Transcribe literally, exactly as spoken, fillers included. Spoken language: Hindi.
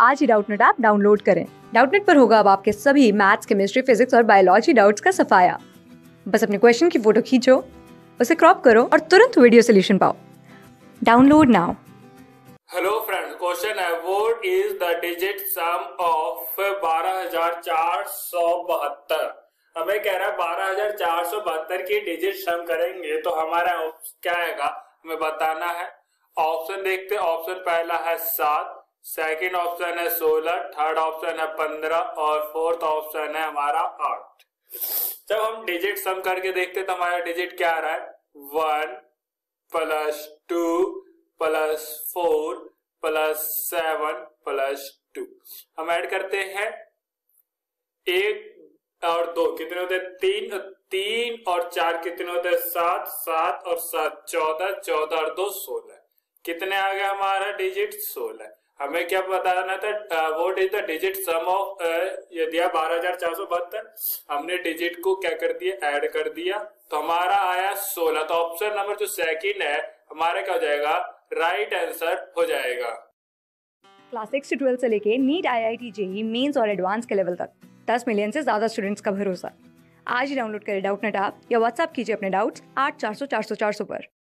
आज ही डाउटनेट ऐप डाउनलोड करें। डाउटनेट पर होगा अब आपके सभी मैथ्स, केमिस्ट्री, फिजिक्स और बायोलॉजी डाउट्स का सफाया। बस अपने क्वेश्चन की फोटो खींचो, उसे क्रॉप करो और तुरंत वीडियो सोल्यूशन पाओ। Download now. Hello friends, question है what is the digit sum of बारह हजार चार सौ बहत्तर। हमें कह रहा है बारह हजार चार सौ बहत्तर की डिजिट सम करेंगे तो हमारा क्या आएगा हमें बताना है। ऑप्शन देखते हैं। ऑप्शन पहला है सात, सेकंड ऑप्शन है सोलह, थर्ड ऑप्शन है पंद्रह और फोर्थ ऑप्शन है हमारा आठ। जब हम डिजिट सम करके देखते तो हमारा डिजिट क्या आ रहा है, one plus two plus four plus seven plus two. हम ऐड करते हैं एक और दो कितने होते हैं, तीन, तीन और चार कितने होते हैं, सात, सात और सात चौदह, चौदह और दो सोलह। कितने आ गया हमारा डिजिट, सोलह। हमें क्या बताना था, what is the digit sum of, ये दिया बारह हजार चार सौ बहत्तर, हमने डिजिट को क्या कर दिया, ऐड कर दिया तो हमारा आया सोलह। तो ऑप्शन नंबर जो सेकंड है हमारा क्या हो जाएगा, राइट आंसर हो जाएगा। क्लास सिक्स से ट्वेल्थ से लेके NEET, I I T, JEE mains और एडवांस के लेवल तक दस मिलियन से ज्यादा स्टूडेंट्स का भरोसा। आज ही डाउनलोड करें डाउटनेट ऐप या व्हाट्सएप कीजिए अपने डाउट्स आठ चार सौ चार सौ चार सौ पर।